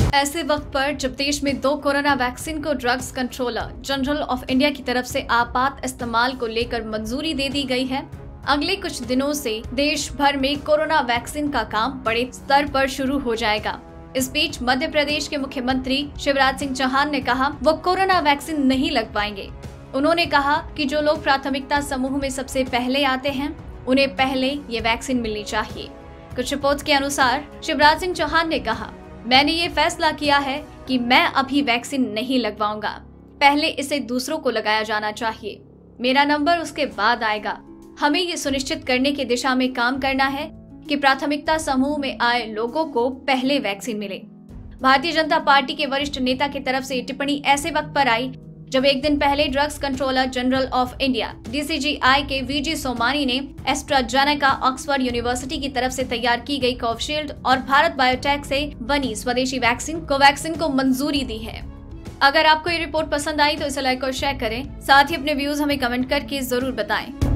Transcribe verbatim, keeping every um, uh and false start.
ऐसे वक्त पर जब देश में दो कोरोना वैक्सीन को drugs controller general of India की तरफ से आपात इस्तेमाल को लेकर मंजूरी दे दी गई है, अगले कुछ दिनों से देश भर में कोरोना वैक्सीन का काम बड़े स्तर पर शुरू हो जाएगा। इस बीच मध्य प्रदेश के मुख्यमंत्री शिवराज सिंह चौहान ने कहा वो कोरोना वैक्सीन नहीं लगवाएंगे। उन्होंने कहा कि जो लोग प्राथमिकता समूह में सबसे पहले आते हैं उन्हें पहले ये वैक्सीन मिलनी चाहिए। कुछ रिपोर्ट्स के अनुसार शिवराज सिंह चौहान ने कहा, मैंने ये फैसला किया है कि मैं अभी वैक्सीन नहीं लगवाऊंगा, पहले इसे दूसरों को लगाया जाना चाहिए, मेरा नंबर उसके बाद आएगा। हमें ये सुनिश्चित करने की दिशा में काम करना है कि प्राथमिकता समूह में आए लोगों को पहले वैक्सीन मिले। भारतीय जनता पार्टी के वरिष्ठ नेता की तरफ से टिप्पणी ऐसे वक्त पर आई जब एक दिन पहले drugs controller general of India D C G I के वी जी सोमानी ने एस्ट्राजेनेका ऑक्सफोर्ड यूनिवर्सिटी की तरफ से तैयार की गई कोविशील्ड और भारत बायोटेक से बनी स्वदेशी वैक्सीन कोवैक्सीन को मंजूरी दी है। अगर आपको ये रिपोर्ट पसंद आई तो इसे लाइक और शेयर करें, साथ ही अपने व्यूज हमें कमेंट करके जरूर बताएं।